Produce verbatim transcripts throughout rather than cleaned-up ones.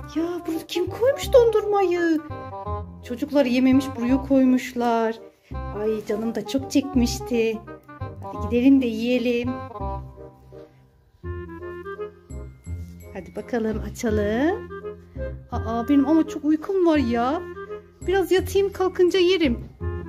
Ya burada kim koymuş dondurmayı? Çocuklar yememiş, buraya koymuşlar. Ay canım da çok çekmişti. Hadi gidelim de yiyelim. Hadi bakalım açalım. Aa benim ama çok uykum var ya. Biraz yatayım, kalkınca yerim.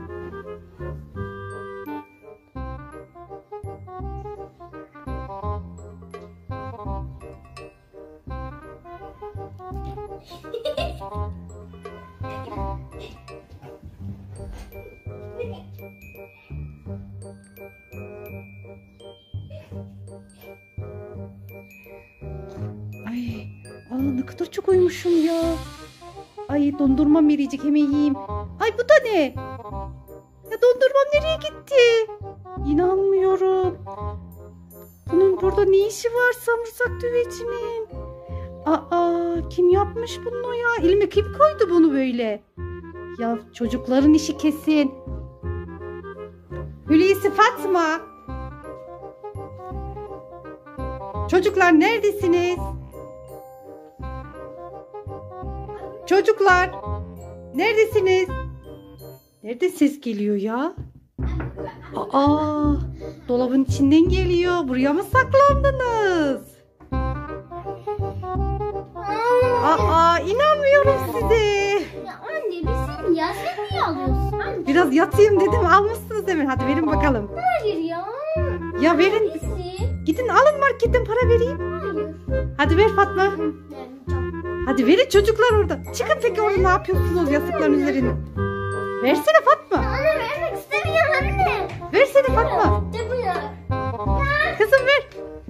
Ay, aa, ne kadar çok uyumuşum ya. Ay dondurmam eriyecek, hemen yiyeyim. Ay bu da ne? Ya dondurmam nereye gitti? İnanmıyorum. Bunun burada ne işi var samırsak düvecinin? Aa kim yapmış bunu ya? Elime kim koydu bunu böyle? Ya çocukların işi kesin. Hulusi, Fatma. Çocuklar neredesiniz? Çocuklar neredesiniz? Nerede ses geliyor ya? Aa, dolabın içinden geliyor. Buraya mı saklandınız? Aa, inanmıyorum size. Ya anne bizim ya sen niye alıyorsun? Anne. Biraz yatayım dedim, almışsınız hemen. Hadi verin bakalım. Hayır ya. Ya verin. Annesi. Gidin alın, marketten para vereyim. Hayır. Hadi ver Fatma. Hadi verin çocuklar orada. Çıkın peki orada, ne yapıyorsunuz yastıkların üzerine? Versene Fatma. Anne vermek istemiyorum anne. Versene Fatma. De bu ya. Kızım ver.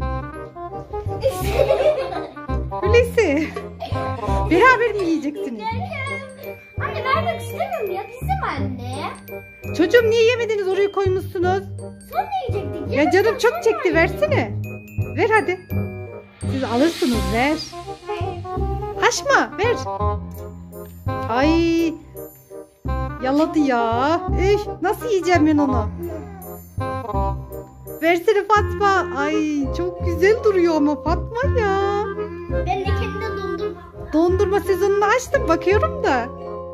Öyleyse. Beraber mi yiyeceksiniz? Anne vermek istemiyorum ya, bizim anne. Çocuğum niye yemediniz, oraya koymuşsunuz? Sen ne yiyecektin? Ya canım çok çekti, versene. Ver hadi. Siz alırsınız, ver. Açma, ver. Ay. Yaladı ya. Üf, nasıl yiyeceğim ben onu? Versene Fatma. Ay çok güzel duruyor ama Fatma ya. Ben de kendime dondurma. Dondurma sezonunu açtım, bakıyorum da.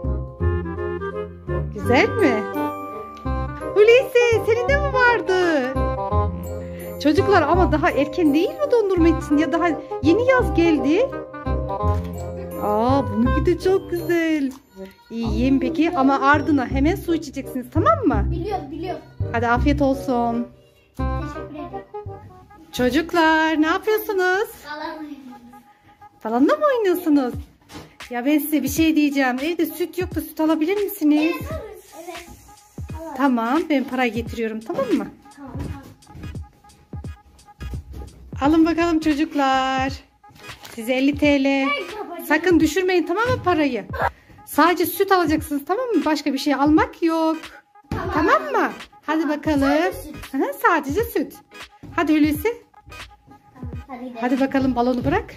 Güzel mi? Hulusi, senin de mi vardı? Çocuklar ama daha erken değil mi dondurma için? Ya daha yeni yaz geldi. Aa, bununki de çok güzel. İyi yiyin peki, ama ardına hemen su içeceksiniz, tamam mı? Biliyorum biliyorum. Hadi afiyet olsun. Teşekkür ederim. Çocuklar ne yapıyorsunuz? Alamıyorum. Salonda mı oynuyorsunuz? Ya ben size bir şey diyeceğim. Evde süt yok da süt alabilir misiniz? Evet. Evet. Alalım. Tamam, ben para getiriyorum, tamam mı? Tamam tamam. Alın bakalım çocuklar. Size elli TL. Sakın düşürmeyin, tamam mı, parayı? Sadece süt alacaksınız, tamam mı? Başka bir şey almak yok. Tamam. Tamam mı? Hadi bakalım. Sadece süt. Hı, sadece süt. Hadi Hulusi. Tamam, hadi gidelim. Hadi bakalım, balonu bırak.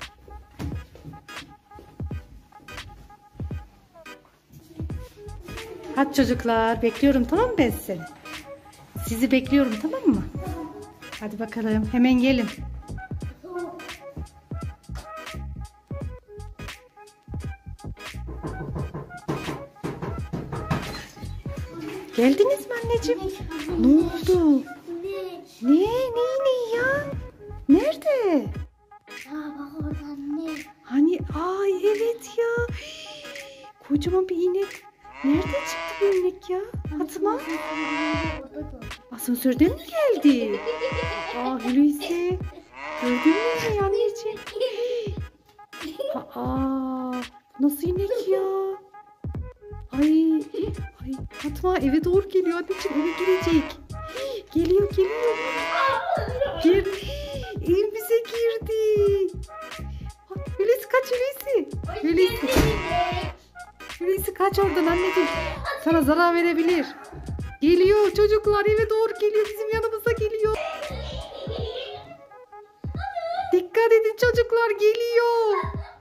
Hadi çocuklar, bekliyorum, tamam mı ben sizi? Sizi bekliyorum, tamam mı? Hadi bakalım, hemen gelin. Geldiniz mi anneciğim? Ne oldu? Ne? Ne? Ne ne ya? Nerede? Aa bak oradan ne? Hani ay evet ya. Kocaman bir inek. Nerede çıktı bu inek ya? Fatma? Asansörden mi geldi? Aa Hulusi. Gördün mü anneciğim? Aa nasıl inek ya? Ay, ay Fatma eve doğru geliyor anneciğim, eve girecek. Geliyor geliyor. Gir. Evimize girdi. Hulusi kaç Hulusi. Hulusi. Hulusi kaç oradan anneciğim. Sana zarar verebilir. Geliyor çocuklar, eve doğru geliyor, bizim yanımıza geliyor. Dikkat edin çocuklar, geliyor.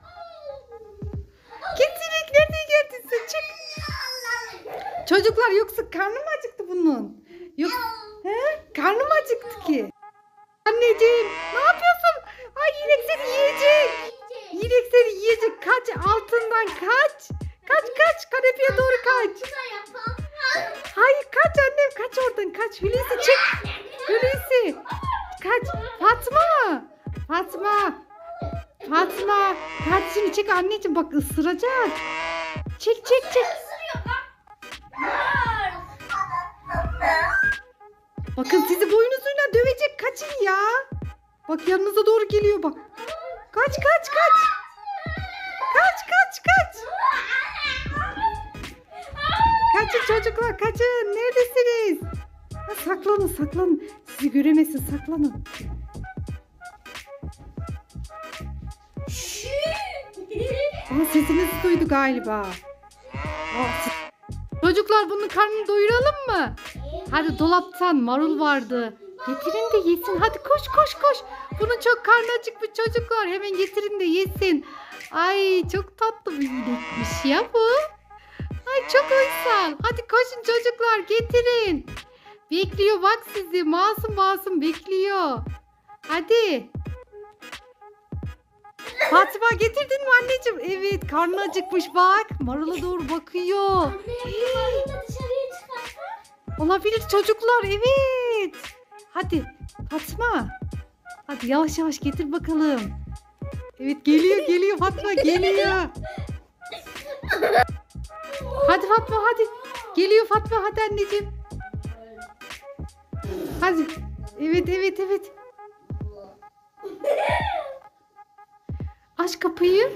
Getirin, nereye geldin sen? Çık. Çocuklar yoksa karnı mı acıktı bunun? Yok. He? Karnı mı acıktı ki? Anneciğim ne yapıyorsun? Ay inek seni yiyecek. İnek seni yiyecek. Kaç altından kaç. Kaç kaç kanepeye doğru kaç. Hayır kaç annem kaç oradan kaç. Hulusi çek. Hulusi kaç. Fatma. Fatma. Fatma. Kardeşini çek anneciğim bak ısıracak. Çek çek çek. Bakın sizi boynuzuyla dövecek kaçın ya. Bak yanınıza doğru geliyor bak. Kaç kaç kaç. Kaç kaç kaç. Kaçın çocuklar kaçın. Neredesiniz? Ha, saklanın saklanın. Sizi göremesin saklanın. Aa, sesinizi duydu galiba. Aa, siz- Çocuklar bunun karnını doyuralım mı? Hadi dolaptan marul vardı. Getirin de yesin. Hadi koş koş koş. Bunun çok karnı acıkmış çocuklar. Hemen getirin de yesin. Ay çok tatlı bir inekmiş ya bu. Ay çok uysal. Hadi koşun çocuklar getirin. Bekliyor bak sizi. Masum masum bekliyor. Hadi. Fatma getirdin mi anneciğim? Evet karnı acıkmış bak. Marula doğru bakıyor. Olabilir çocuklar evet. Hadi Fatma. Hadi yavaş yavaş getir bakalım. Evet geliyor geliyor Fatma geliyor. Hadi Fatma hadi. Geliyor Fatma hadi anneciğim. Hadi. Evet evet evet. Aç kapıyı.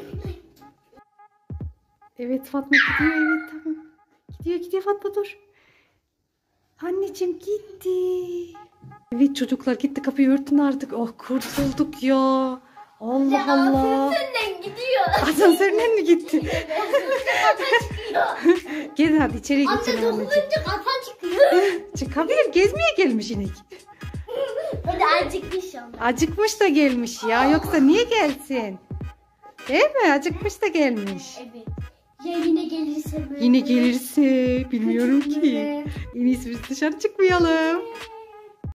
Evet Fatma gidiyor evet tamam. Gidiyor gidiyor Fatma dur. Anneciğim gitti. Evet çocuklar gitti kapıyı örtün artık. Oh kurtulduk ya. Allah Allah. Asansörden gidiyor. Asansörden mi gitti? Gel hadi içeriye Anne geçelim anneciğim. dokununca kafa çıkıyor. Çıkabilir gezmeye gelmiş inek. Hadi acıkmış ama. Acıkmış da gelmiş ya yoksa niye gelsin? Değil mi? Acıkmış da gelmiş. Evet. Ya yine gelirse böyle. Yine gelirse bilmiyorum ki. En iyisi biz dışarı çıkmayalım.